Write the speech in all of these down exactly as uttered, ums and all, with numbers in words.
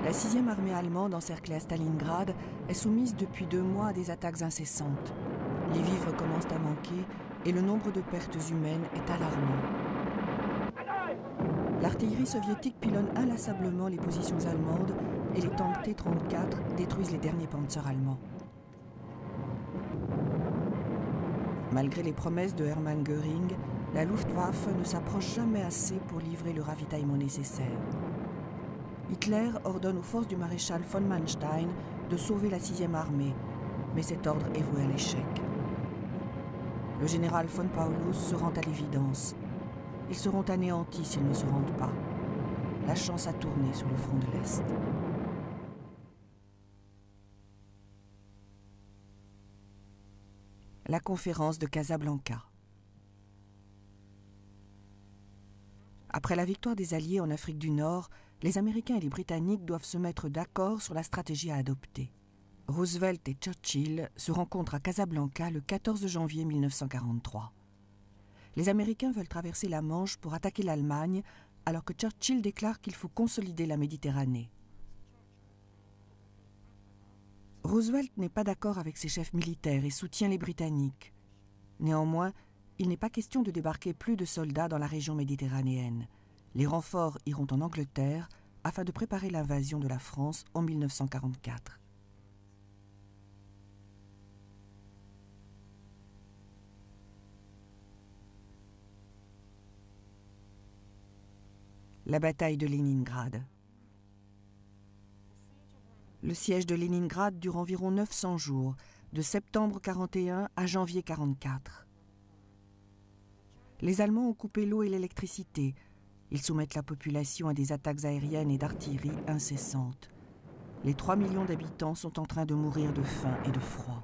La sixième armée allemande encerclée à Stalingrad est soumise depuis deux mois à des attaques incessantes. Les vivres commencent à manquer et le nombre de pertes humaines est alarmant. L'artillerie soviétique pilonne inlassablement les positions allemandes et les tanks T trente-quatre détruisent les derniers panzers allemands. Malgré les promesses de Hermann Göring, la Luftwaffe ne s'approche jamais assez pour livrer le ravitaillement nécessaire. Hitler ordonne aux forces du maréchal von Manstein de sauver la sixième armée, mais cet ordre est voué à l'échec. Le général von Paulus se rend à l'évidence. Ils seront anéantis s'ils ne se rendent pas. La chance a tourné sur le front de l'Est. La conférence de Casablanca. Après la victoire des Alliés en Afrique du Nord, les Américains et les Britanniques doivent se mettre d'accord sur la stratégie à adopter. Roosevelt et Churchill se rencontrent à Casablanca le quatorze janvier mille neuf cent quarante-trois. Les Américains veulent traverser la Manche pour attaquer l'Allemagne, alors que Churchill déclare qu'il faut consolider la Méditerranée. Roosevelt n'est pas d'accord avec ses chefs militaires et soutient les Britanniques. Néanmoins, il n'est pas question de débarquer plus de soldats dans la région méditerranéenne. Les renforts iront en Angleterre afin de préparer l'invasion de la France en mille neuf cent quarante-quatre. La bataille de Leningrad. Le siège de Leningrad dure environ neuf cents jours, de septembre quarante et un à janvier quarante-quatre. Les Allemands ont coupé l'eau et l'électricité. Ils soumettent la population à des attaques aériennes et d'artillerie incessantes. Les trois millions d'habitants sont en train de mourir de faim et de froid.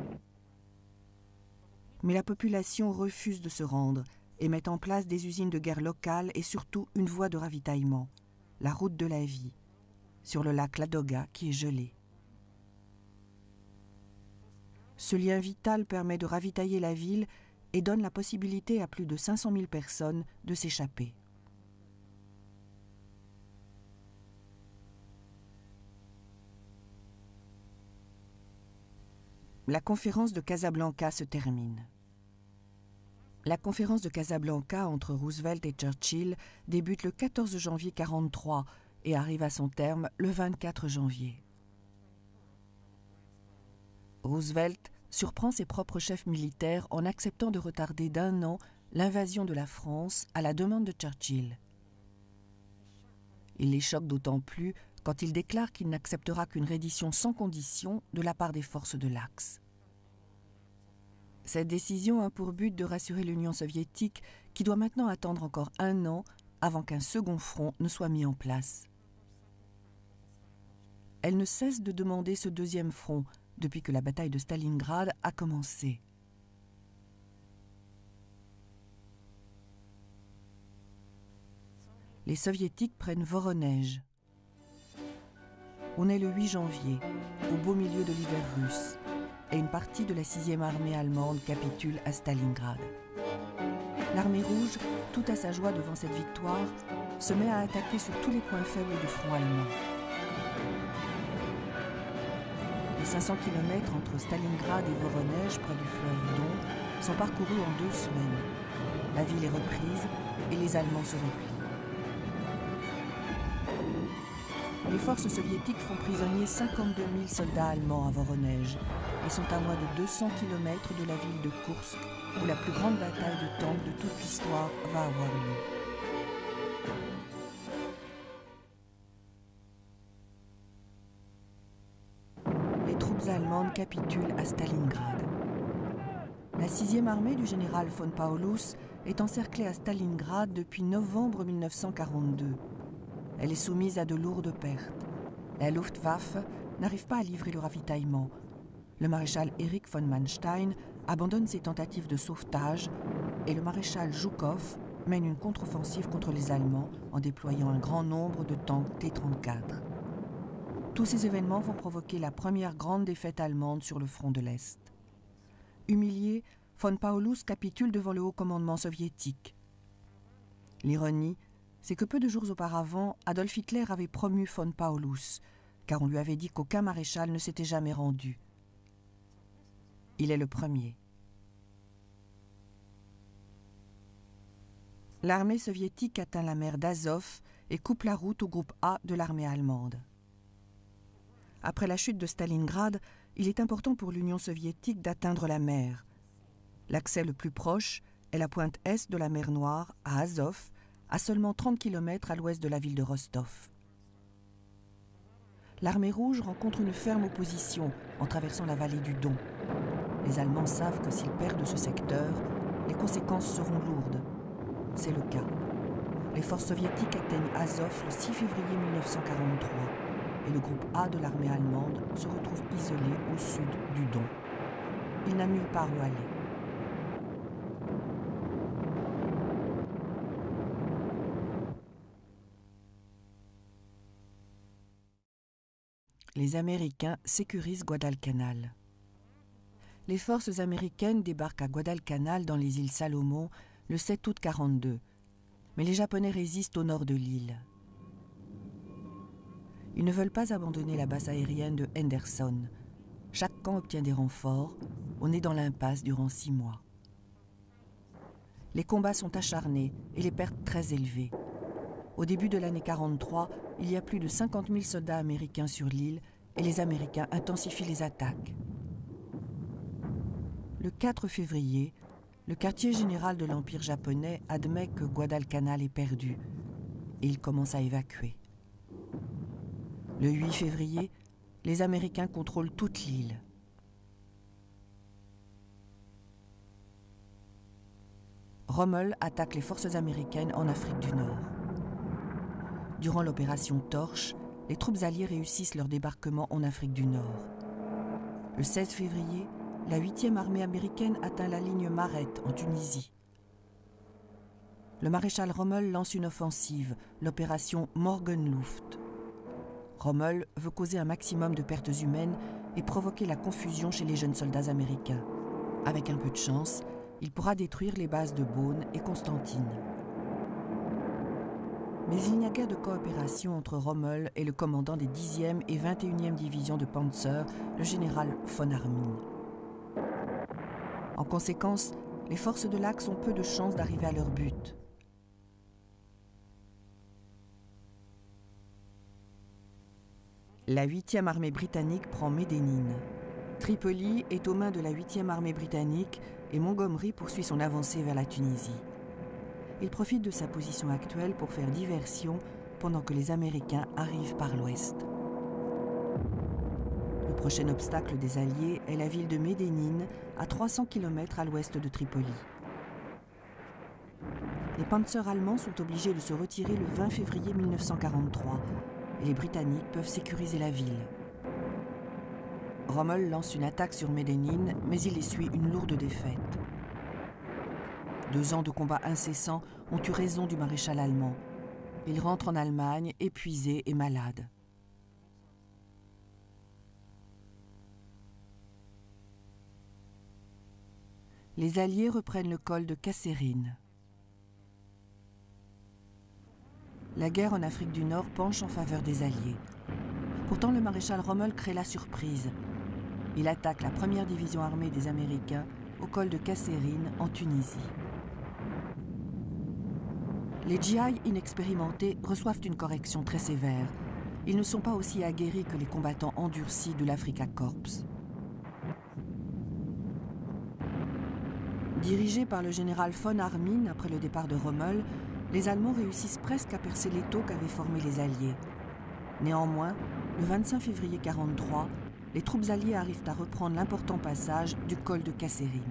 Mais la population refuse de se rendre et met en place des usines de guerre locales et surtout une voie de ravitaillement, la route de la vie, sur le lac Ladoga qui est gelé. Ce lien vital permet de ravitailler la ville et donne la possibilité à plus de cinq cent mille personnes de s'échapper. La conférence de Casablanca se termine. La conférence de Casablanca entre Roosevelt et Churchill débute le quatorze janvier quarante-trois et arrive à son terme le vingt-quatre janvier. Roosevelt surprend ses propres chefs militaires en acceptant de retarder d'un an l'invasion de la France à la demande de Churchill. Il les choque d'autant plus quand il déclare qu'il n'acceptera qu'une reddition sans condition de la part des forces de l'Axe. Cette décision a pour but de rassurer l'Union soviétique qui doit maintenant attendre encore un an avant qu'un second front ne soit mis en place. Elle ne cesse de demander ce deuxième front depuis que la bataille de Stalingrad a commencé. Les Soviétiques prennent Voronej. On est le huit janvier, au beau milieu de l'hiver russe, et une partie de la sixième armée allemande capitule à Stalingrad. L'armée rouge, tout à sa joie devant cette victoire, se met à attaquer sur tous les points faibles du front allemand. Les cinq cents kilomètres entre Stalingrad et Voronej, près du fleuve Don, sont parcourus en deux semaines. La ville est reprise et les Allemands se replient. Les forces soviétiques font prisonnier cinquante-deux mille soldats allemands à Voronej et sont à moins de deux cents kilomètres de la ville de Koursk, où la plus grande bataille de tanks de toute l'histoire va avoir lieu. Les troupes allemandes capitulent à Stalingrad. La sixième armée du général von Paulus est encerclée à Stalingrad depuis novembre mille neuf cent quarante-deux. Elle est soumise à de lourdes pertes. La Luftwaffe n'arrive pas à livrer le ravitaillement. Le maréchal Erich von Manstein abandonne ses tentatives de sauvetage et le maréchal Zhukov mène une contre-offensive contre les Allemands en déployant un grand nombre de tanks T trente-quatre. Tous ces événements vont provoquer la première grande défaite allemande sur le front de l'Est. Humilié, von Paulus capitule devant le haut commandement soviétique. L'ironie, c'est que peu de jours auparavant, Adolf Hitler avait promu von Paulus, car on lui avait dit qu'aucun maréchal ne s'était jamais rendu. Il est le premier. L'armée soviétique atteint la mer d'Azov et coupe la route au groupe A de l'armée allemande. Après la chute de Stalingrad, il est important pour l'Union soviétique d'atteindre la mer. L'accès le plus proche est la pointe est de la mer Noire, à Azov, à seulement trente kilomètres à l'ouest de la ville de Rostov. L'armée rouge rencontre une ferme opposition en traversant la vallée du Don. Les Allemands savent que s'ils perdent ce secteur, les conséquences seront lourdes. C'est le cas. Les forces soviétiques atteignent Azov le six février mille neuf cent quarante-trois et le groupe A de l'armée allemande se retrouve isolé au sud du Don. Il n'a nulle part où aller. Les Américains sécurisent Guadalcanal. Les forces américaines débarquent à Guadalcanal dans les îles Salomon le sept août quarante-deux, mais les Japonais résistent au nord de l'île. Ils ne veulent pas abandonner la base aérienne de Henderson. Chaque camp obtient des renforts. On est dans l'impasse durant six mois. Les combats sont acharnés et les pertes très élevées. Au début de l'année quarante-trois, il y a plus de cinquante mille soldats américains sur l'île et les Américains intensifient les attaques. Le quatre février, le quartier général de l'Empire japonais admet que Guadalcanal est perdu et il commence à évacuer. Le huit février, les Américains contrôlent toute l'île. Rommel attaque les forces américaines en Afrique du Nord. Durant l'opération Torche, les troupes alliées réussissent leur débarquement en Afrique du Nord. Le seize février, la huitième armée américaine atteint la ligne Mareth en Tunisie. Le maréchal Rommel lance une offensive, l'opération Morgenluft. Rommel veut causer un maximum de pertes humaines et provoquer la confusion chez les jeunes soldats américains. Avec un peu de chance, il pourra détruire les bases de Beaune et Constantine. Mais il n'y a guère de coopération entre Rommel et le commandant des dixième et vingt et unième divisions de Panzer, le général von Armin. En conséquence, les forces de l'Axe ont peu de chances d'arriver à leur but. La huitième armée britannique prend Médénine. Tripoli est aux mains de la huitième armée britannique et Montgomery poursuit son avancée vers la Tunisie. Il profite de sa position actuelle pour faire diversion pendant que les Américains arrivent par l'ouest. Le prochain obstacle des Alliés est la ville de Médénine, à trois cents kilomètres à l'ouest de Tripoli. Les panzers allemands sont obligés de se retirer le vingt février mille neuf cent quarante-trois et les Britanniques peuvent sécuriser la ville. Rommel lance une attaque sur Médénine, mais il essuie une lourde défaite. Deux ans de combats incessants ont eu raison du maréchal allemand. Il rentre en Allemagne, épuisé et malade. Les Alliés reprennent le col de Kasserine. La guerre en Afrique du Nord penche en faveur des Alliés. Pourtant, le maréchal Rommel crée la surprise. Il attaque la première division armée des Américains au col de Kasserine, en Tunisie. Les G I inexpérimentés reçoivent une correction très sévère. Ils ne sont pas aussi aguerris que les combattants endurcis de l'Afrika Korps. Dirigés par le général von Armin après le départ de Rommel, les Allemands réussissent presque à percer l'étau qu'avaient formé les Alliés. Néanmoins, le vingt-cinq février quarante-trois, les troupes alliées arrivent à reprendre l'important passage du col de Kasserine.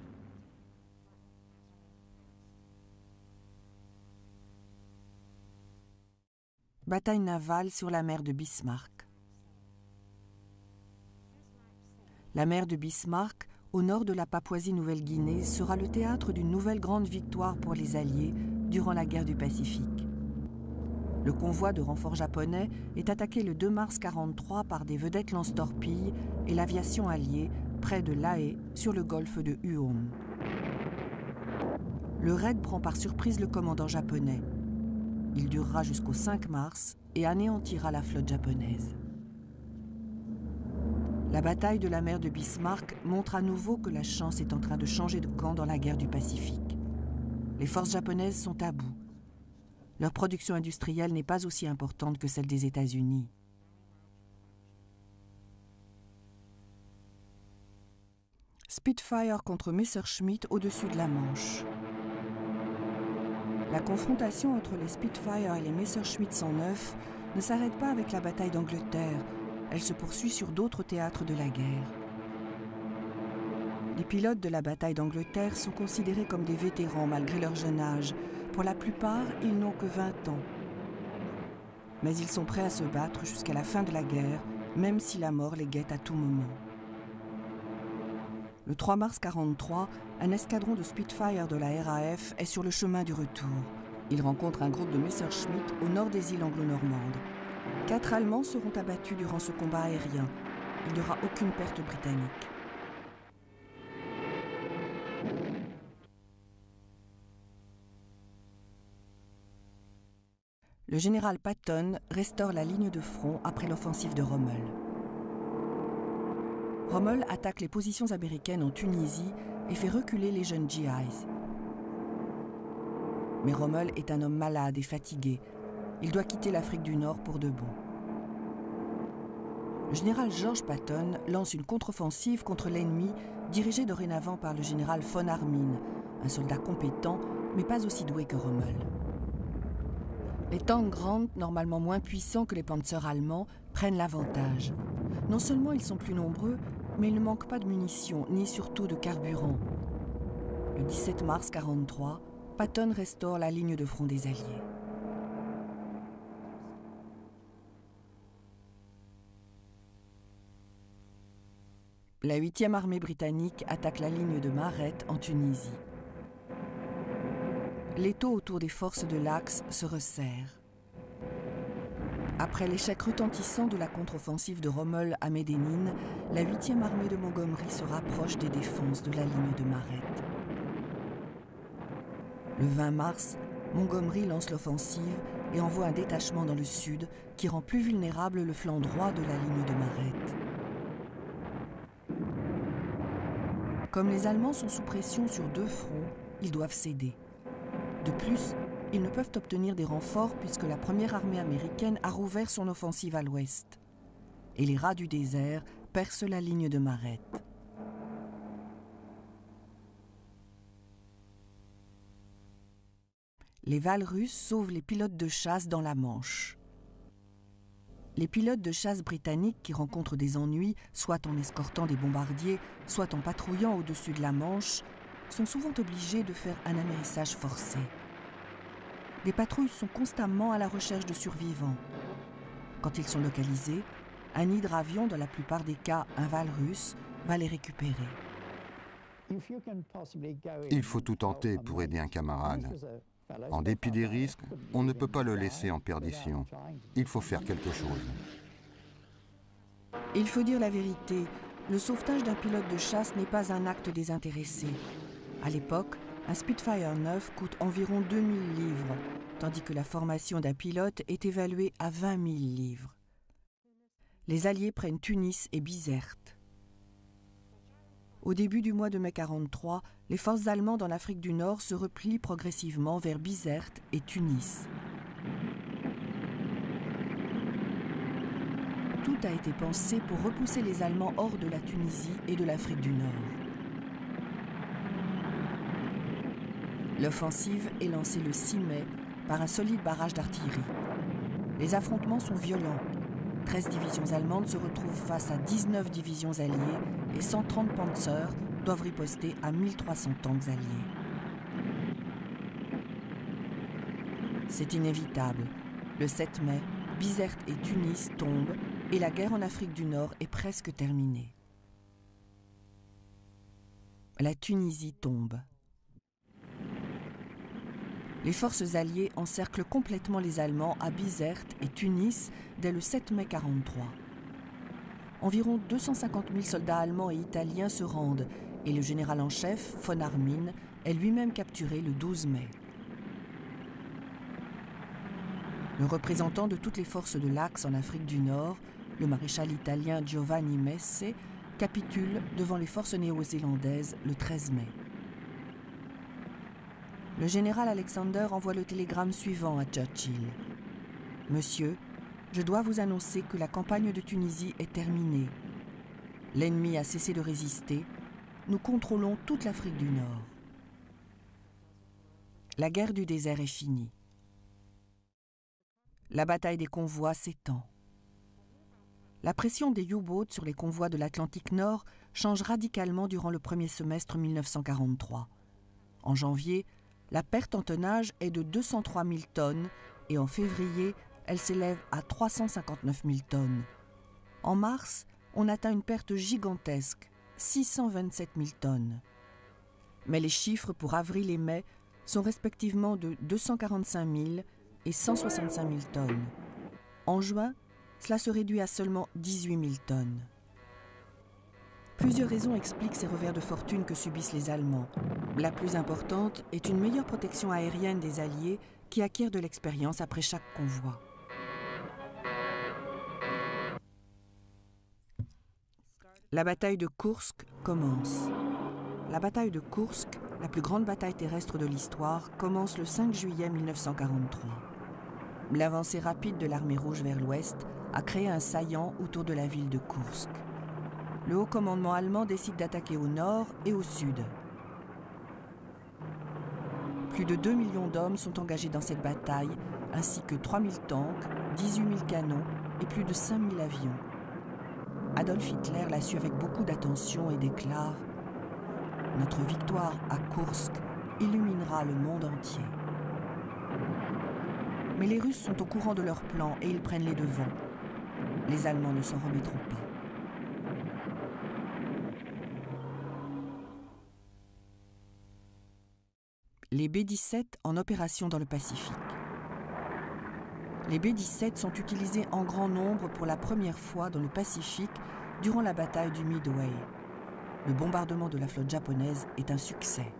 Bataille navale sur la mer de Bismarck. La mer de Bismarck, au nord de la Papouasie-Nouvelle-Guinée, sera le théâtre d'une nouvelle grande victoire pour les Alliés durant la guerre du Pacifique. Le convoi de renforts japonais est attaqué le deux mars quarante-trois par des vedettes lance-torpilles et l'aviation alliée près de Lae sur le golfe de Huon. Le raid prend par surprise le commandant japonais. Il durera jusqu'au cinq mars et anéantira la flotte japonaise. La bataille de la mer de Bismarck montre à nouveau que la chance est en train de changer de camp dans la guerre du Pacifique. Les forces japonaises sont à bout. Leur production industrielle n'est pas aussi importante que celle des États-Unis. Spitfire contre Messerschmitt au-dessus de la Manche. La confrontation entre les Spitfire et les Messerschmitt cent neuf ne s'arrête pas avec la bataille d'Angleterre. Elle se poursuit sur d'autres théâtres de la guerre. Les pilotes de la bataille d'Angleterre sont considérés comme des vétérans malgré leur jeune âge. Pour la plupart, ils n'ont que vingt ans. Mais ils sont prêts à se battre jusqu'à la fin de la guerre, même si la mort les guette à tout moment. Le trois mars quarante-trois, un escadron de Spitfire de la R A F est sur le chemin du retour. Il rencontre un groupe de Messerschmitt au nord des îles anglo-normandes. Quatre Allemands seront abattus durant ce combat aérien. Il n'y aura aucune perte britannique. Le général Patton restaure la ligne de front après l'offensive de Rommel. Rommel attaque les positions américaines en Tunisie et fait reculer les jeunes G Is. Mais Rommel est un homme malade et fatigué. Il doit quitter l'Afrique du Nord pour de bon. Le général George Patton lance une contre-offensive contre l'ennemi dirigée dorénavant par le général von Armin, un soldat compétent mais pas aussi doué que Rommel. Les tanks Grant, normalement moins puissants que les Panzers allemands, prennent l'avantage. Non seulement ils sont plus nombreux, mais ils ne manquent pas de munitions, ni surtout de carburant. Le dix-sept mars quarante-trois, Patton restaure la ligne de front des Alliés. La huitième armée britannique attaque la ligne de Maret en Tunisie. L'étau autour des forces de l'Axe se resserre. Après l'échec retentissant de la contre-offensive de Rommel à Médénine, la huitième armée de Montgomery se rapproche des défenses de la ligne de Maret. Le vingt mars, Montgomery lance l'offensive et envoie un détachement dans le sud qui rend plus vulnérable le flanc droit de la ligne de Maret. Comme les Allemands sont sous pression sur deux fronts, ils doivent céder. De plus, ils ne peuvent obtenir des renforts puisque la première armée américaine a rouvert son offensive à l'ouest. Et les rats du désert percent la ligne de Maret. Les Vals russes sauvent les pilotes de chasse dans la Manche. Les pilotes de chasse britanniques qui rencontrent des ennuis, soit en escortant des bombardiers, soit en patrouillant au-dessus de la Manche, sont souvent obligés de faire un amérissage forcé. Des patrouilles sont constamment à la recherche de survivants. Quand ils sont localisés, un hydravion, dans la plupart des cas un Val russe, va les récupérer. Il faut tout tenter pour aider un camarade. En dépit des risques, on ne peut pas le laisser en perdition. Il faut faire quelque chose. Il faut dire la vérité, le sauvetage d'un pilote de chasse n'est pas un acte désintéressé. À l'époque, un Spitfire neuf coûte environ deux mille livres, tandis que la formation d'un pilote est évaluée à vingt mille livres. Les Alliés prennent Tunis et Bizerte. Au début du mois de mai quarante-trois, les forces allemandes en Afrique du Nord se replient progressivement vers Bizerte et Tunis. Tout a été pensé pour repousser les Allemands hors de la Tunisie et de l'Afrique du Nord. L'offensive est lancée le six mai par un solide barrage d'artillerie. Les affrontements sont violents. treize divisions allemandes se retrouvent face à dix-neuf divisions alliées et cent trente Panzers doivent riposter à mille trois cents tanks alliés. C'est inévitable. Le sept mai, Bizerte et Tunis tombent et la guerre en Afrique du Nord est presque terminée. La Tunisie tombe. Les forces alliées encerclent complètement les Allemands à Bizerte et Tunis dès le sept mai quarante-trois. Environ deux cent cinquante mille soldats allemands et italiens se rendent et le général en chef, von Armin, est lui-même capturé le douze mai. Le représentant de toutes les forces de l'Axe en Afrique du Nord, le maréchal italien Giovanni Messe, capitule devant les forces néo-zélandaises le treize mai. Le général Alexander envoie le télégramme suivant à Churchill. « Monsieur, je dois vous annoncer que la campagne de Tunisie est terminée. L'ennemi a cessé de résister. Nous contrôlons toute l'Afrique du Nord. La guerre du désert est finie. La bataille des convois s'étend. La pression des U-boats sur les convois de l'Atlantique Nord change radicalement durant le premier semestre mille neuf cent quarante-trois. En janvier, la perte en tonnage est de deux cent trois mille tonnes et en février, elle s'élève à trois cent cinquante-neuf mille tonnes. En mars, on atteint une perte gigantesque, six cent vingt-sept mille tonnes. Mais les chiffres pour avril et mai sont respectivement de deux cent quarante-cinq mille et cent soixante-cinq mille tonnes. En juin, cela se réduit à seulement dix-huit mille tonnes. Plusieurs raisons expliquent ces revers de fortune que subissent les Allemands. La plus importante est une meilleure protection aérienne des Alliés qui acquièrent de l'expérience après chaque convoi. La bataille de Kursk commence. La bataille de Kursk, la plus grande bataille terrestre de l'histoire, commence le cinq juillet mille neuf cent quarante-trois. L'avancée rapide de l'armée rouge vers l'ouest a créé un saillant autour de la ville de Kursk. Le haut commandement allemand décide d'attaquer au nord et au sud. Plus de deux millions d'hommes sont engagés dans cette bataille, ainsi que trois mille tanks, dix-huit mille canons et plus de cinq mille avions. Adolf Hitler l'a su avec beaucoup d'attention et déclare « Notre victoire à Kursk illuminera le monde entier ». Mais les Russes sont au courant de leur plan et ils prennent les devants. Les Allemands ne s'en remettront pas. Les B dix-sept en opération dans le Pacifique. Les B dix-sept sont utilisés en grand nombre pour la première fois dans le Pacifique durant la bataille du Midway. Le bombardement de la flotte japonaise est un succès.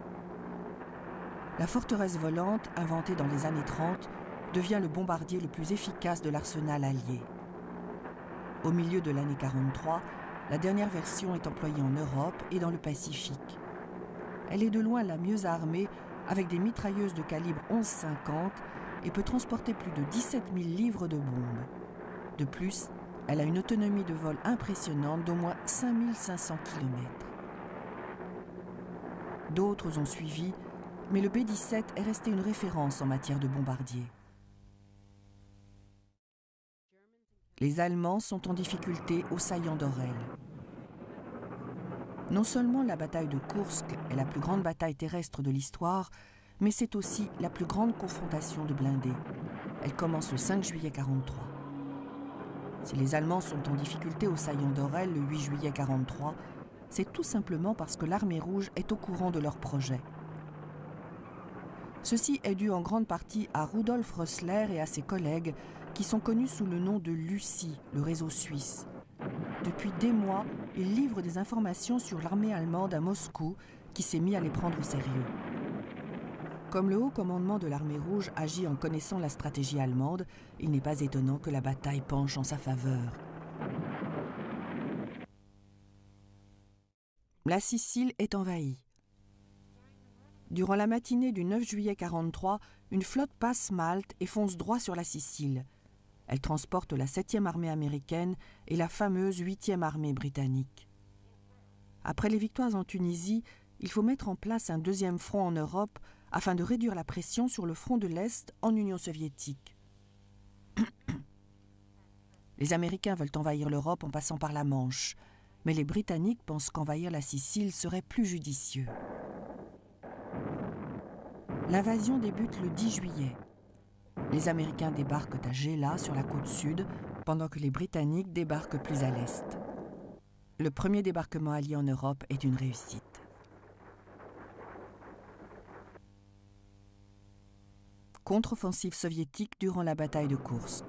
La forteresse volante, inventée dans les années trente, devient le bombardier le plus efficace de l'arsenal allié. Au milieu de l'année quarante-trois, la dernière version est employée en Europe et dans le Pacifique. Elle est de loin la mieux armée, avec des mitrailleuses de calibre onze cinquante et peut transporter plus de dix-sept mille livres de bombes. De plus, elle a une autonomie de vol impressionnante d'au moins cinq mille cinq cents kilomètres. D'autres ont suivi, mais le B dix-sept est resté une référence en matière de bombardiers. Les Allemands sont en difficulté au saillant d'Orel. Non seulement la bataille de Kursk est la plus grande bataille terrestre de l'histoire, mais c'est aussi la plus grande confrontation de blindés. Elle commence le cinq juillet quarante-trois. Si les Allemands sont en difficulté au saillant d'Orel le huit juillet quarante-trois, c'est tout simplement parce que l'armée rouge est au courant de leur projet. Ceci est dû en grande partie à Rudolf Rössler et à ses collègues qui sont connus sous le nom de l'U C I, le réseau suisse. Depuis des mois, ils livrent des informations sur l'armée allemande à Moscou qui s'est mis à les prendre au sérieux. Comme le haut commandement de l'armée rouge agit en connaissant la stratégie allemande, il n'est pas étonnant que la bataille penche en sa faveur. La Sicile est envahie. Durant la matinée du neuf juillet quarante-trois, une flotte passe Malte et fonce droit sur la Sicile. Elle transporte la septième armée américaine et la fameuse huitième armée britannique. Après les victoires en Tunisie, il faut mettre en place un deuxième front en Europe afin de réduire la pression sur le front de l'Est en Union soviétique. Les Américains veulent envahir l'Europe en passant par la Manche, mais les Britanniques pensent qu'envahir la Sicile serait plus judicieux. L'invasion débute le dix juillet. Les Américains débarquent à Gela, sur la côte sud, pendant que les Britanniques débarquent plus à l'est. Le premier débarquement allié en Europe est une réussite. Contre-offensive soviétique durant la bataille de Kursk.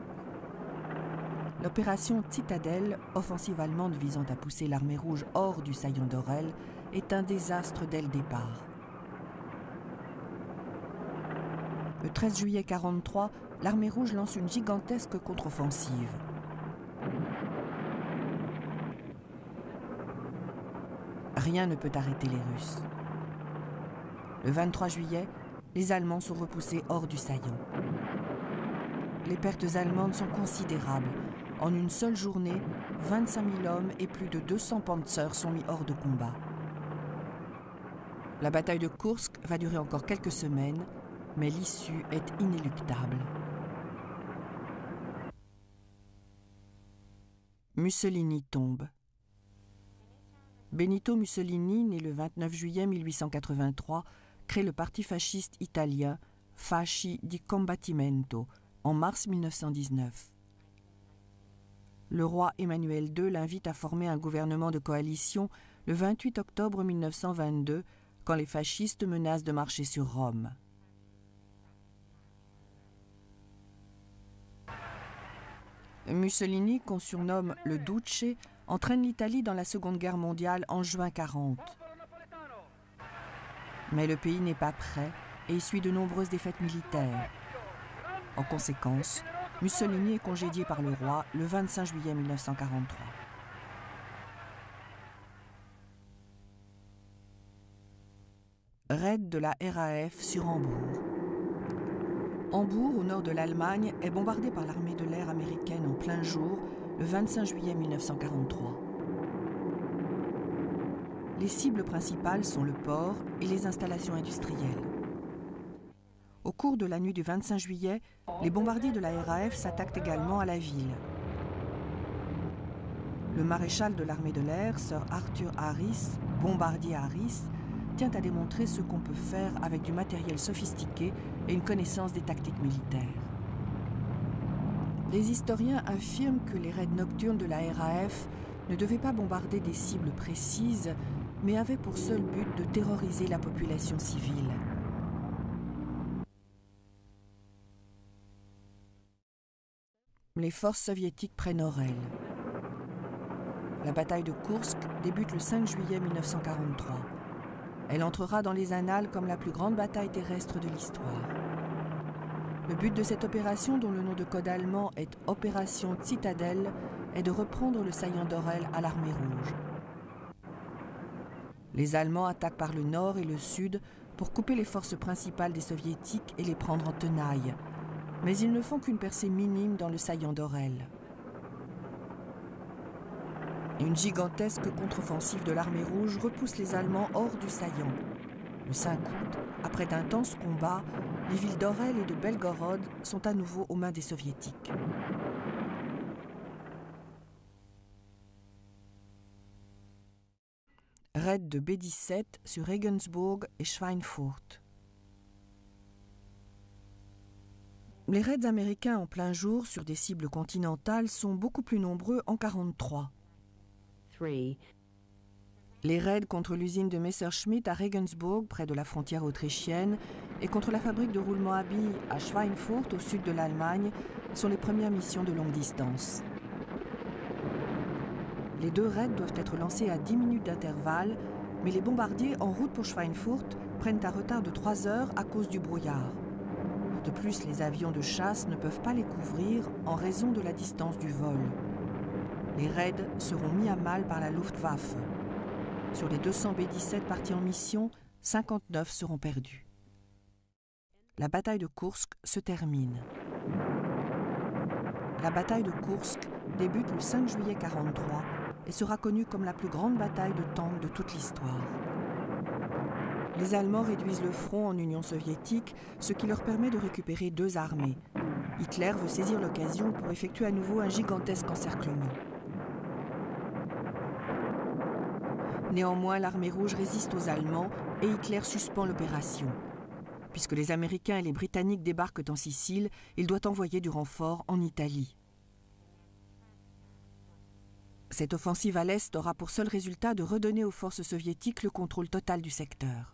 L'opération Citadelle, offensive allemande visant à pousser l'armée rouge hors du saillant d'Orel, est un désastre dès le départ. Le treize juillet mille neuf cent quarante-trois, l'armée rouge lance une gigantesque contre-offensive. Rien ne peut arrêter les Russes. Le vingt-trois juillet, les Allemands sont repoussés hors du saillant. Les pertes allemandes sont considérables. En une seule journée, vingt-cinq mille hommes et plus de deux cents panzers sont mis hors de combat. La bataille de Koursk va durer encore quelques semaines, mais l'issue est inéluctable. Mussolini tombe. Benito Mussolini, né le vingt-neuf juillet mille huit cent quatre-vingt-trois, crée le parti fasciste italien Fasci di Combattimento en mars mille neuf cent dix-neuf. Le roi Emmanuel deux l'invite à former un gouvernement de coalition le vingt-huit octobre mille neuf cent vingt-deux, quand les fascistes menacent de marcher sur Rome. Mussolini, qu'on surnomme le Duce, entraîne l'Italie dans la Seconde Guerre mondiale en juin mille neuf cent quarante. Mais le pays n'est pas prêt et essuie de nombreuses défaites militaires. En conséquence, Mussolini est congédié par le roi le vingt-cinq juillet mille neuf cent quarante-trois. Raid de la R A F sur Hambourg. Hambourg, au nord de l'Allemagne, est bombardée par l'armée de l'air américaine en plein jour le vingt-cinq juillet mille neuf cent quarante-trois. Les cibles principales sont le port et les installations industrielles. Au cours de la nuit du vingt-cinq juillet, les bombardiers de la R A F s'attaquent également à la ville. Le maréchal de l'armée de l'air, Sir Arthur Harris, bombardier Harris, tient à démontrer ce qu'on peut faire avec du matériel sophistiqué et une connaissance des tactiques militaires. Les historiens affirment que les raids nocturnes de la R A F ne devaient pas bombarder des cibles précises, mais avaient pour seul but de terroriser la population civile. Les forces soviétiques prennent Orel. La bataille de Koursk débute le cinq juillet mille neuf cent quarante-trois. Elle entrera dans les annales comme la plus grande bataille terrestre de l'histoire. Le but de cette opération, dont le nom de code allemand est Opération Citadelle, est de reprendre le saillant d'Orel à l'armée rouge. Les Allemands attaquent par le nord et le sud pour couper les forces principales des soviétiques et les prendre en tenaille, mais ils ne font qu'une percée minime dans le saillant d'Orel. Une gigantesque contre-offensive de l'armée rouge repousse les Allemands hors du saillant. Le cinq août, après d'intenses combats, les villes d'Orel et de Belgorod sont à nouveau aux mains des soviétiques. Raid de B dix-sept sur Regensburg et Schweinfurt. Les raids américains en plein jour sur des cibles continentales sont beaucoup plus nombreux en mille neuf cent quarante-trois. Les raids contre l'usine de Messerschmitt à Regensburg, près de la frontière autrichienne, et contre la fabrique de roulements à billes à Schweinfurt, au sud de l'Allemagne, sont les premières missions de longue distance. Les deux raids doivent être lancés à dix minutes d'intervalle, mais les bombardiers en route pour Schweinfurt prennent un retard de trois heures à cause du brouillard. De plus, les avions de chasse ne peuvent pas les couvrir en raison de la distance du vol. Les raids seront mis à mal par la Luftwaffe. Sur les deux cents B dix-sept partis en mission, cinquante-neuf seront perdus. La bataille de Koursk se termine. La bataille de Koursk débute le cinq juillet mille neuf cent quarante-trois et sera connue comme la plus grande bataille de tanks de toute l'histoire. Les Allemands réduisent le front en Union soviétique, ce qui leur permet de récupérer deux armées. Hitler veut saisir l'occasion pour effectuer à nouveau un gigantesque encerclement. Néanmoins, l'armée rouge résiste aux Allemands et Hitler suspend l'opération. Puisque les Américains et les Britanniques débarquent en Sicile, il doit envoyer du renfort en Italie. Cette offensive à l'Est aura pour seul résultat de redonner aux forces soviétiques le contrôle total du secteur.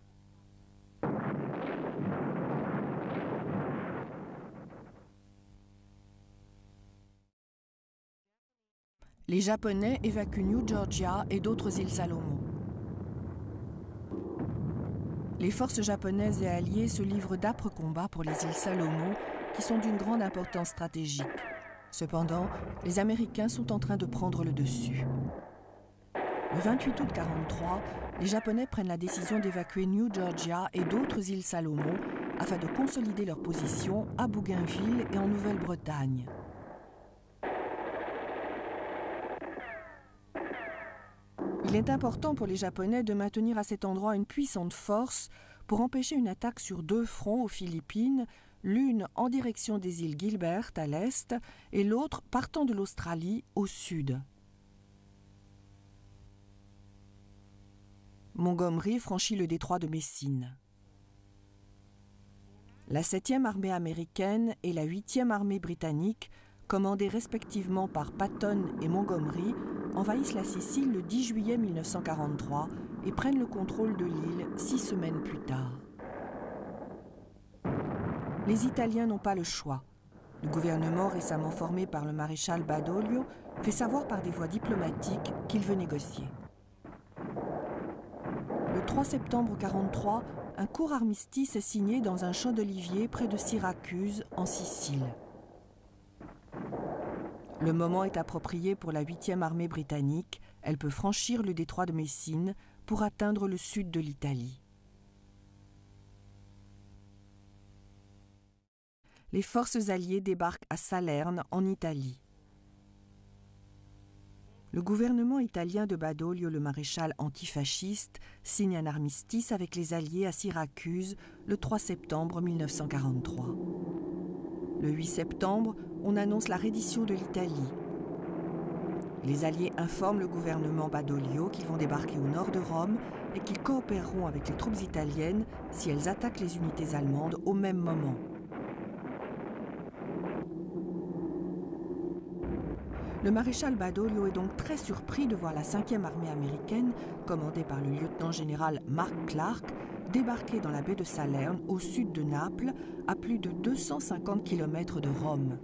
Les Japonais évacuent New Georgia et d'autres îles Salomon. Les forces japonaises et alliées se livrent d'âpres combats pour les îles Salomon, qui sont d'une grande importance stratégique. Cependant, les Américains sont en train de prendre le dessus. Le vingt-huit août mille neuf cent quarante-trois, les Japonais prennent la décision d'évacuer New Georgia et d'autres îles Salomon afin de consolider leur position à Bougainville et en Nouvelle-Bretagne. Il est important pour les Japonais de maintenir à cet endroit une puissante force pour empêcher une attaque sur deux fronts aux Philippines, l'une en direction des îles Gilbert à l'est et l'autre partant de l'Australie au sud. Montgomery franchit le détroit de Messine. La septième armée américaine et la huitième armée britannique, commandées respectivement par Patton et Montgomery, envahissent la Sicile le dix juillet mille neuf cent quarante-trois et prennent le contrôle de l'île six semaines plus tard. Les Italiens n'ont pas le choix. Le gouvernement récemment formé par le maréchal Badoglio fait savoir par des voies diplomatiques qu'il veut négocier. Le trois septembre mille neuf cent quarante-trois, un court armistice est signé dans un champ d'oliviers près de Syracuse, en Sicile. Le moment est approprié pour la huitième armée britannique. Elle peut franchir le détroit de Messine pour atteindre le sud de l'Italie. Les forces alliées débarquent à Salerne, en Italie. Le gouvernement italien de Badoglio, le maréchal antifasciste, signe un armistice avec les Alliés à Syracuse le trois septembre mille neuf cent quarante-trois. Le huit septembre, on annonce la reddition de l'Italie. Les Alliés informent le gouvernement Badoglio qu'ils vont débarquer au nord de Rome et qu'ils coopéreront avec les troupes italiennes si elles attaquent les unités allemandes au même moment. Le maréchal Badoglio est donc très surpris de voir la cinquième armée américaine, commandée par le lieutenant-général Mark Clark, débarquer dans la baie de Salerne, au sud de Naples, à plus de deux cent cinquante kilomètres de Rome.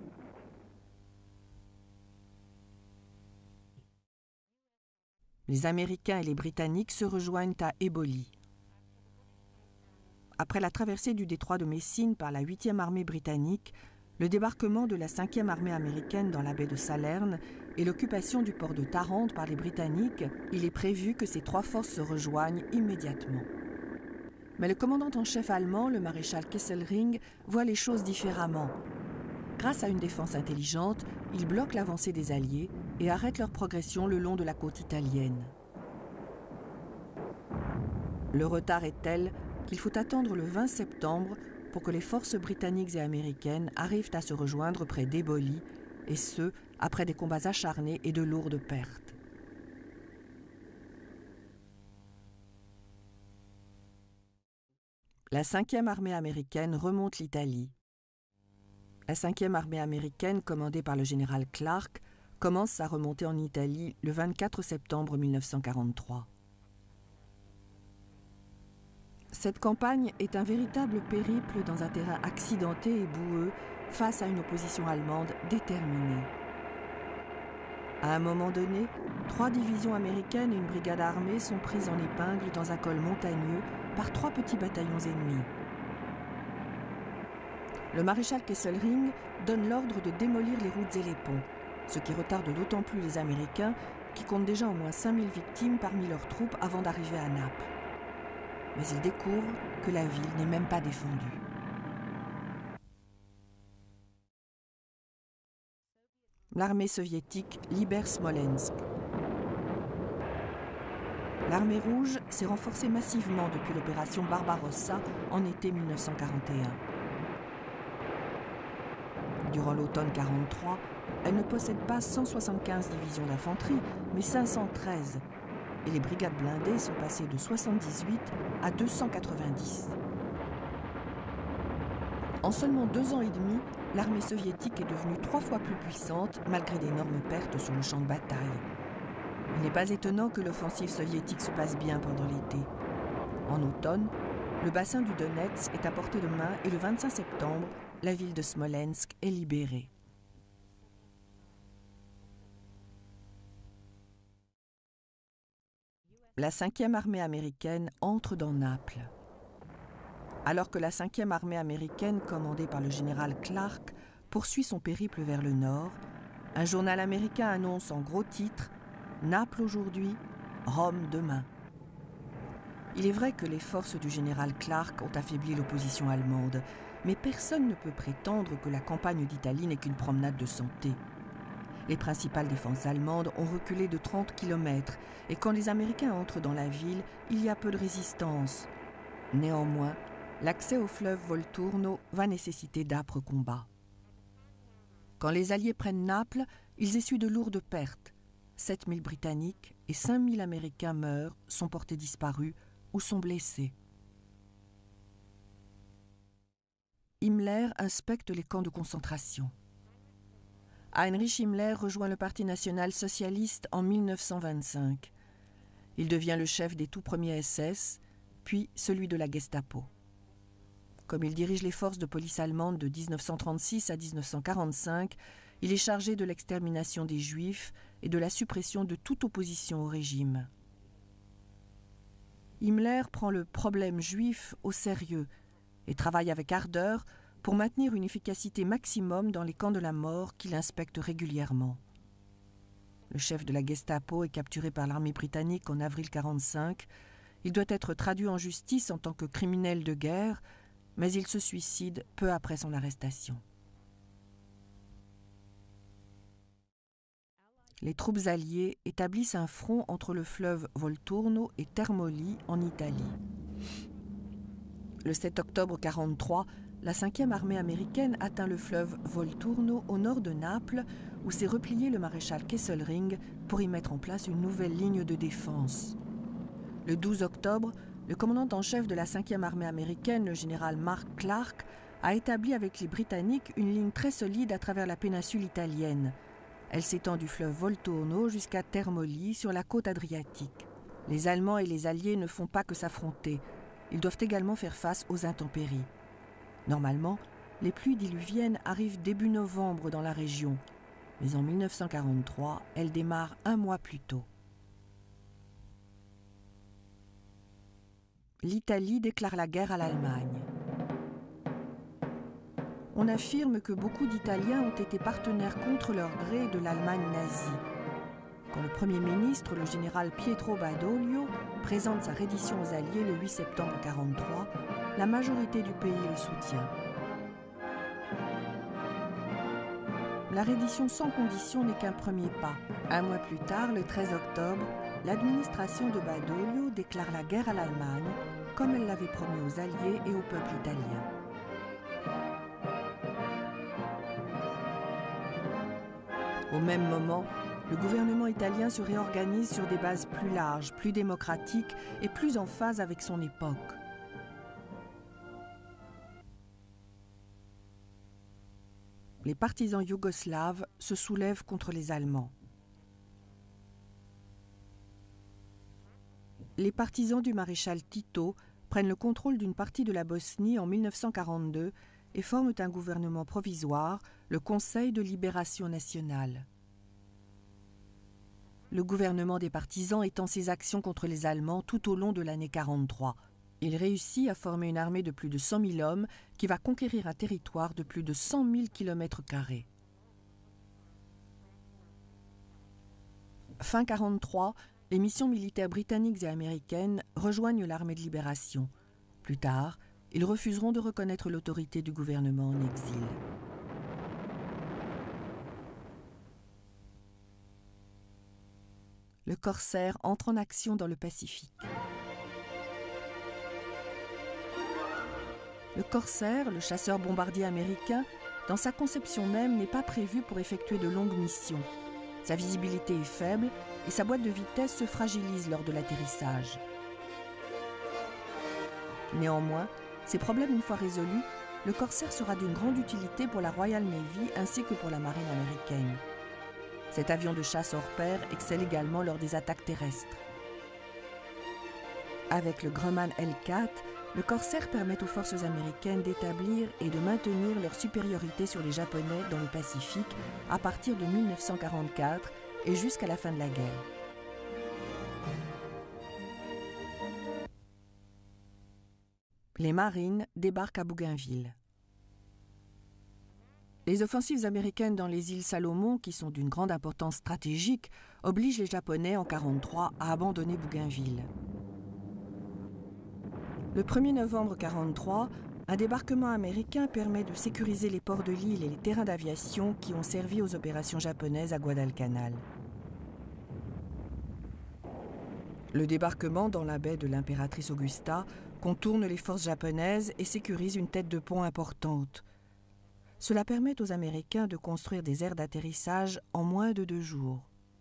Les Américains et les Britanniques se rejoignent à Eboli. Après la traversée du détroit de Messine par la huitième armée britannique, le débarquement de la cinquième armée américaine dans la baie de Salerne et l'occupation du port de Tarente par les Britanniques, il est prévu que ces trois forces se rejoignent immédiatement. Mais le commandant en chef allemand, le maréchal Kesselring, voit les choses différemment. Grâce à une défense intelligente, il bloque l'avancée des Alliés et arrête leur progression le long de la côte italienne. Le retard est tel qu'il faut attendre le vingt septembre pour que les forces britanniques et américaines arrivent à se rejoindre près d'Eboli, et ce, après des combats acharnés et de lourdes pertes. La cinquième armée américaine remonte l'Italie. La cinquième armée américaine, commandée par le général Clark, commence sa remontée en Italie le vingt-quatre septembre mille neuf cent quarante-trois. Cette campagne est un véritable périple dans un terrain accidenté et boueux face à une opposition allemande déterminée. À un moment donné, trois divisions américaines et une brigade armée sont prises en épingle dans un col montagneux par trois petits bataillons ennemis. Le maréchal Kesselring donne l'ordre de démolir les routes et les ponts, ce qui retarde d'autant plus les Américains qui comptent déjà au moins cinq mille victimes parmi leurs troupes avant d'arriver à Naples. Mais ils découvrent que la ville n'est même pas défendue. L'armée soviétique libère Smolensk. L'armée rouge s'est renforcée massivement depuis l'opération Barbarossa en été mille neuf cent quarante et un. Durant l'automne quarante-trois, elle ne possède pas cent soixante-quinze divisions d'infanterie, mais cinq cent treize. Et les brigades blindées sont passées de soixante-dix-huit à deux cent quatre-vingt-dix. En seulement deux ans et demi, l'armée soviétique est devenue trois fois plus puissante malgré d'énormes pertes sur le champ de bataille. Il n'est pas étonnant que l'offensive soviétique se passe bien pendant l'été. En automne, le bassin du Donetsk est à portée de main et le vingt-cinq septembre, la ville de Smolensk est libérée. La cinquième armée américaine entre dans Naples. Alors que la cinquième armée américaine, commandée par le général Clark, poursuit son périple vers le nord, un journal américain annonce en gros titres « Naples aujourd'hui, Rome demain ». Il est vrai que les forces du général Clark ont affaibli l'opposition allemande, mais personne ne peut prétendre que la campagne d'Italie n'est qu'une promenade de santé. Les principales défenses allemandes ont reculé de trente kilomètres, et quand les Américains entrent dans la ville, il y a peu de résistance. Néanmoins, l'accès au fleuve Volturno va nécessiter d'âpres combats. Quand les Alliés prennent Naples, ils essuient de lourdes pertes. sept mille Britanniques et cinq mille Américains meurent, sont portés disparus ou sont blessés. Himmler inspecte les camps de concentration. Heinrich Himmler rejoint le Parti national-socialiste en mille neuf cent vingt-cinq. Il devient le chef des tout premiers S S, puis celui de la Gestapo. Comme il dirige les forces de police allemandes de dix-neuf cent trente-six à dix-neuf cent quarante-cinq, il est chargé de l'extermination des Juifs et de la suppression de toute opposition au régime. Himmler prend le problème juif au sérieux et travaille avec ardeur pour maintenir une efficacité maximum dans les camps de la mort qu'il inspecte régulièrement. Le chef de la Gestapo est capturé par l'armée britannique en avril mille neuf cent quarante-cinq. Il doit être traduit en justice en tant que criminel de guerre, mais il se suicide peu après son arrestation. Les troupes alliées établissent un front entre le fleuve Volturno et Termoli en Italie. Le sept octobre mille neuf cent quarante-trois, la cinquième armée américaine atteint le fleuve Volturno au nord de Naples, où s'est replié le maréchal Kesselring pour y mettre en place une nouvelle ligne de défense. Le douze octobre, le commandant en chef de la cinquième armée américaine, le général Mark Clark, a établi avec les Britanniques une ligne très solide à travers la péninsule italienne. Elle s'étend du fleuve Volturno jusqu'à Termoli, sur la côte adriatique. Les Allemands et les Alliés ne font pas que s'affronter. Ils doivent également faire face aux intempéries. Normalement, les pluies diluviennes arrivent début novembre dans la région, mais en mille neuf cent quarante-trois, elles démarrent un mois plus tôt. L'Italie déclare la guerre à l'Allemagne. On affirme que beaucoup d'Italiens ont été partenaires contre leur gré de l'Allemagne nazie. Quand le Premier ministre, le général Pietro Badoglio, présente sa reddition aux Alliés le huit septembre mille neuf cent quarante-trois, la majorité du pays le soutient. La reddition sans condition n'est qu'un premier pas. Un mois plus tard, le treize octobre, l'administration de Badoglio déclare la guerre à l'Allemagne, comme elle l'avait promis aux Alliés et au peuple italien. Au même moment, le gouvernement italien se réorganise sur des bases plus larges, plus démocratiques et plus en phase avec son époque. Les partisans yougoslaves se soulèvent contre les Allemands. Les partisans du maréchal Tito prennent le contrôle d'une partie de la Bosnie en mille neuf cent quarante-deux et forment un gouvernement provisoire, le Conseil de libération nationale. Le gouvernement des partisans étend ses actions contre les Allemands tout au long de l'année quarante-trois. Il réussit à former une armée de plus de cent mille hommes qui va conquérir un territoire de plus de cent mille kilomètres carrés. Fin quarante-trois, les missions militaires britanniques et américaines rejoignent l'armée de libération. Plus tard, ils refuseront de reconnaître l'autorité du gouvernement en exil. Le Corsair entre en action dans le Pacifique. Le Corsair, le chasseur-bombardier américain, dans sa conception même, n'est pas prévu pour effectuer de longues missions. Sa visibilité est faible et sa boîte de vitesse se fragilise lors de l'atterrissage. Néanmoins, ces problèmes une fois résolus, le Corsair sera d'une grande utilité pour la Royal Navy ainsi que pour la marine américaine. Cet avion de chasse hors pair excelle également lors des attaques terrestres. Avec le Grumman L quatre, le Corsair permet aux forces américaines d'établir et de maintenir leur supériorité sur les Japonais dans le Pacifique à partir de mille neuf cent quarante-quatre et jusqu'à la fin de la guerre. Les Marines débarquent à Bougainville. Les offensives américaines dans les îles Salomon, qui sont d'une grande importance stratégique, obligent les Japonais en mille neuf cent quarante-trois à abandonner Bougainville. Le premier novembre mille neuf cent quarante-trois, un débarquement américain permet de sécuriser les ports de l'île et les terrains d'aviation qui ont servi aux opérations japonaises à Guadalcanal. Le débarquement dans la baie de l'Impératrice Augusta contourne les forces japonaises et sécurise une tête de pont importante. Cela permet aux Américains de construire des aires d'atterrissage en moins de deux jours.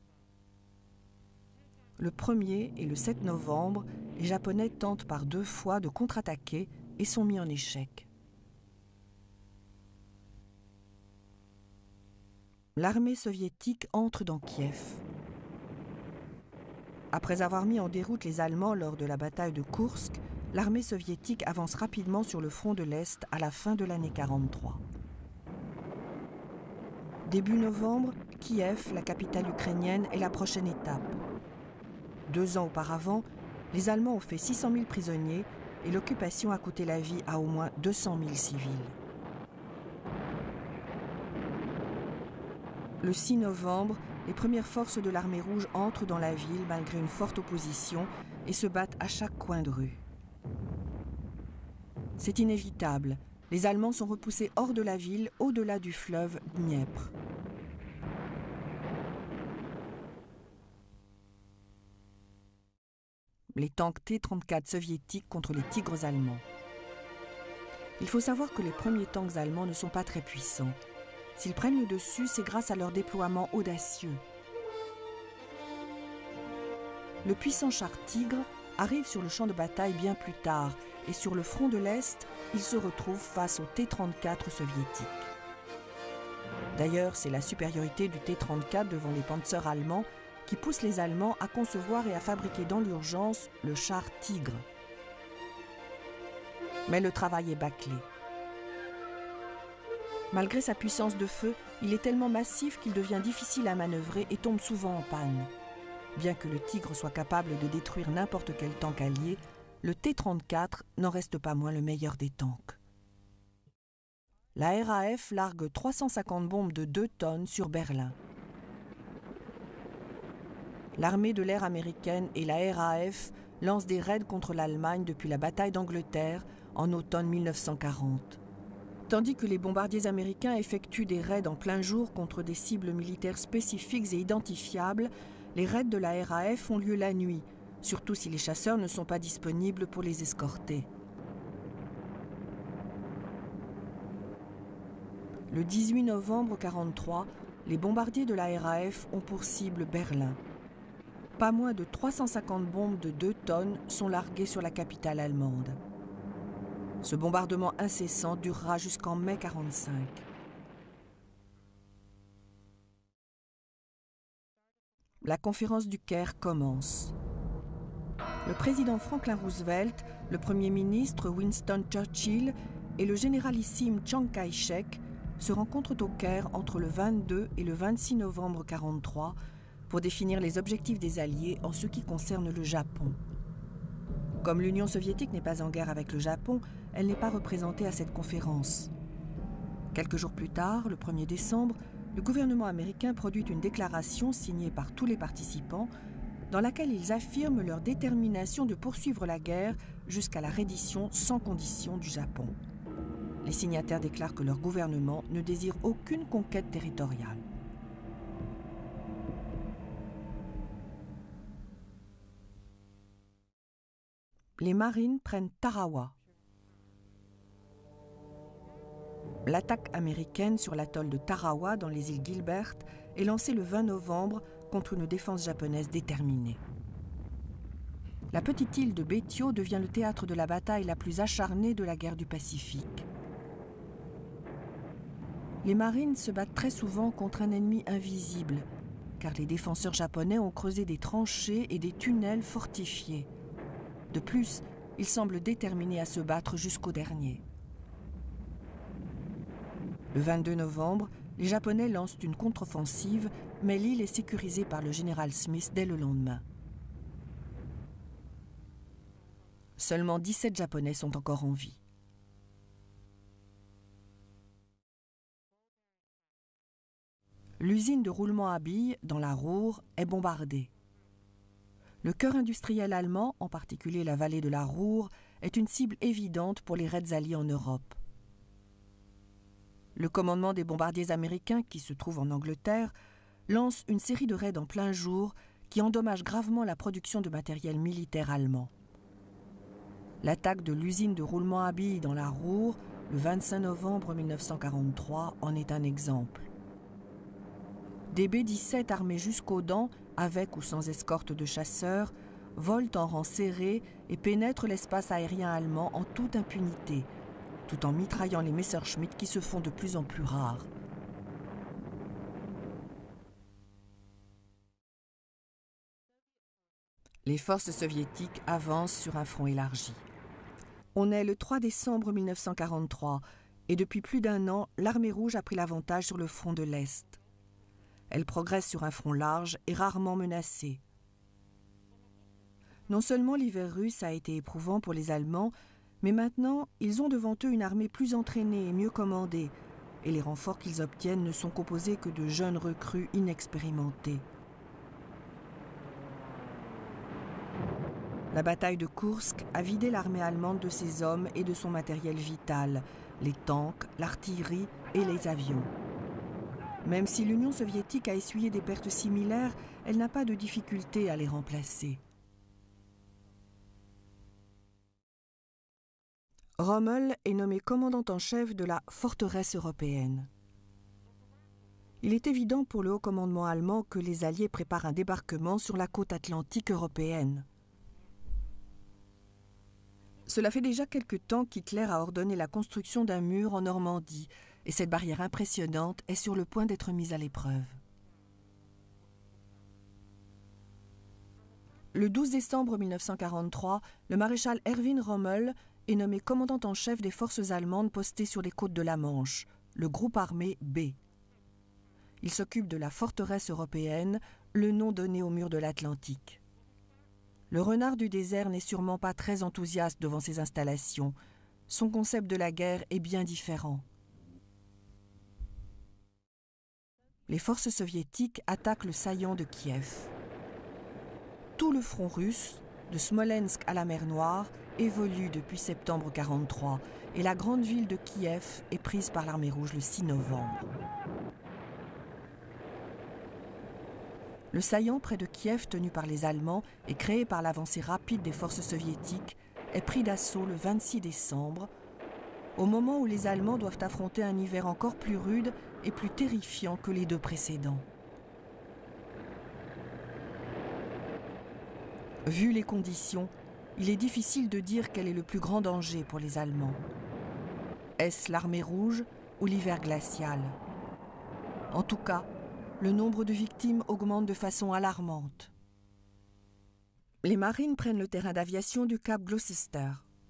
Le premier et le sept novembre, les Japonais tentent par deux fois de contre-attaquer et sont mis en échec. L'armée soviétique entre dans Kiev. Après avoir mis en déroute les Allemands lors de la bataille de Koursk, l'armée soviétique avance rapidement sur le front de l'Est à la fin de l'année quarante-trois. Début novembre, Kiev, la capitale ukrainienne, est la prochaine étape. Deux ans auparavant, les Allemands ont fait six cent mille prisonniers et l'occupation a coûté la vie à au moins deux cent mille civils. Le six novembre, les premières forces de l'armée rouge entrent dans la ville malgré une forte opposition et se battent à chaque coin de rue. C'est inévitable. Les Allemands sont repoussés hors de la ville, au-delà du fleuve Dniepr. Les tanks T trente-quatre soviétiques contre les Tigres allemands. Il faut savoir que les premiers tanks allemands ne sont pas très puissants. S'ils prennent le dessus, c'est grâce à leur déploiement audacieux. Le puissant char Tigre arrive sur le champ de bataille bien plus tard et sur le front de l'Est, il se retrouve face au T trente-quatre soviétique. D'ailleurs, c'est la supériorité du T trente-quatre devant les Panzer allemands qui pousse les Allemands à concevoir et à fabriquer dans l'urgence le char Tigre. Mais le travail est bâclé. Malgré sa puissance de feu, il est tellement massif qu'il devient difficile à manœuvrer et tombe souvent en panne. Bien que le Tigre soit capable de détruire n'importe quel tank allié, le T trente-quatre n'en reste pas moins le meilleur des tanks. La R A F largue trois cent cinquante bombes de deux tonnes sur Berlin. L'armée de l'air américaine et la R A F lancent des raids contre l'Allemagne depuis la bataille d'Angleterre en automne mille neuf cent quarante. Tandis que les bombardiers américains effectuent des raids en plein jour contre des cibles militaires spécifiques et identifiables, les raids de la R A F ont lieu la nuit, surtout si les chasseurs ne sont pas disponibles pour les escorter. Le dix-huit novembre mille neuf cent quarante-trois, les bombardiers de la R A F ont pour cible Berlin. Pas moins de trois cent cinquante bombes de deux tonnes sont larguées sur la capitale allemande. Ce bombardement incessant durera jusqu'en mai mille neuf cent quarante-cinq. La conférence du Caire commence. Le président Franklin Roosevelt, le premier ministre Winston Churchill et le généralissime Chiang Kai-shek se rencontrent au Caire entre le vingt-deux et le vingt-six novembre mille neuf cent quarante-trois pour définir les objectifs des Alliés en ce qui concerne le Japon. Comme l'Union soviétique n'est pas en guerre avec le Japon, elle n'est pas représentée à cette conférence. Quelques jours plus tard, le premier décembre, le gouvernement américain produit une déclaration signée par tous les participants dans laquelle ils affirment leur détermination de poursuivre la guerre jusqu'à la reddition sans condition du Japon. Les signataires déclarent que leur gouvernement ne désire aucune conquête territoriale. Les Marines prennent Tarawa. L'attaque américaine sur l'atoll de Tarawa dans les îles Gilbert est lancée le vingt novembre contre une défense japonaise déterminée. La petite île de Betio devient le théâtre de la bataille la plus acharnée de la guerre du Pacifique. Les marines se battent très souvent contre un ennemi invisible, car les défenseurs japonais ont creusé des tranchées et des tunnels fortifiés. De plus, ils semblent déterminés à se battre jusqu'au dernier. Le vingt-deux novembre, les Japonais lancent une contre-offensive, mais l'île est sécurisée par le général Smith dès le lendemain. Seulement dix-sept Japonais sont encore en vie. L'usine de roulement à billes, dans la Ruhr, est bombardée. Le cœur industriel allemand, en particulier la vallée de la Ruhr, est une cible évidente pour les raids alliés en Europe. Le commandement des bombardiers américains, qui se trouve en Angleterre, lance une série de raids en plein jour qui endommagent gravement la production de matériel militaire allemand. L'attaque de l'usine de roulement à billes dans la Ruhr, le vingt-cinq novembre mille neuf cent quarante-trois, en est un exemple. Des B dix-sept armés jusqu'aux dents, avec ou sans escorte de chasseurs, volent en rang serré et pénètrent l'espace aérien allemand en toute impunité, tout en mitraillant les Messerschmitt qui se font de plus en plus rares. Les forces soviétiques avancent sur un front élargi. On est le trois décembre mille neuf cent quarante-trois et depuis plus d'un an, l'armée rouge a pris l'avantage sur le front de l'Est. Elle progresse sur un front large et rarement menacée. Non seulement l'hiver russe a été éprouvant pour les Allemands, mais maintenant, ils ont devant eux une armée plus entraînée et mieux commandée, et les renforts qu'ils obtiennent ne sont composés que de jeunes recrues inexpérimentés. La bataille de Koursk a vidé l'armée allemande de ses hommes et de son matériel vital, les tanks, l'artillerie et les avions. Même si l'Union soviétique a essuyé des pertes similaires, elle n'a pas de difficulté à les remplacer. Rommel est nommé commandant en chef de la forteresse européenne. Il est évident pour le haut commandement allemand que les Alliés préparent un débarquement sur la côte atlantique européenne. Cela fait déjà quelque temps qu'Hitler a ordonné la construction d'un mur en Normandie, et cette barrière impressionnante est sur le point d'être mise à l'épreuve. Le douze décembre mille neuf cent quarante-trois, le maréchal Erwin Rommel est nommé commandant en chef des forces allemandes postées sur les côtes de la Manche, le groupe armé B. Il s'occupe de la forteresse européenne, le nom donné au mur de l'Atlantique. Le renard du désert n'est sûrement pas très enthousiaste devant ces installations. Son concept de la guerre est bien différent. Les forces soviétiques attaquent le saillant de Kiev. Tout le front russe, de Smolensk à la mer Noire, évolue depuis septembre mille neuf cent quarante-trois et la grande ville de Kiev est prise par l'armée rouge le six novembre. Le saillant près de Kiev tenu par les Allemands et créé par l'avancée rapide des forces soviétiques est pris d'assaut le vingt-six décembre, au moment où les Allemands doivent affronter un hiver encore plus rude et plus terrifiant que les deux précédents. Vu les conditions, il est difficile de dire quel est le plus grand danger pour les Allemands. Est-ce l'armée rouge ou l'hiver glacial? En tout cas, le nombre de victimes augmente de façon alarmante. Les marines prennent le terrain d'aviation du cap Gloucester.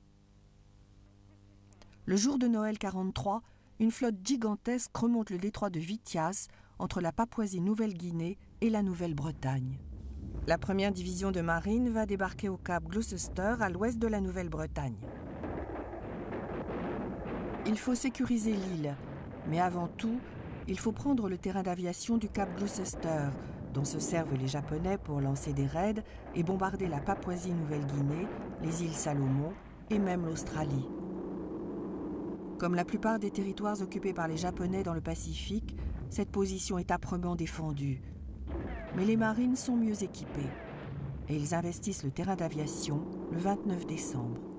Le jour de Noël mille neuf cent quarante-trois, une flotte gigantesque remonte le détroit de Vitiaz entre la Papouasie-Nouvelle-Guinée et la Nouvelle-Bretagne. La première division de marine va débarquer au cap Gloucester à l'ouest de la Nouvelle-Bretagne. Il faut sécuriser l'île, mais avant tout, il faut prendre le terrain d'aviation du cap Gloucester, dont se servent les Japonais pour lancer des raids et bombarder la Papouasie-Nouvelle-Guinée, les îles Salomon et même l'Australie. Comme la plupart des territoires occupés par les Japonais dans le Pacifique, cette position est âprement défendue. Mais les marines sont mieux équipés et ils investissent le terrain d'aviation le vingt-neuf décembre.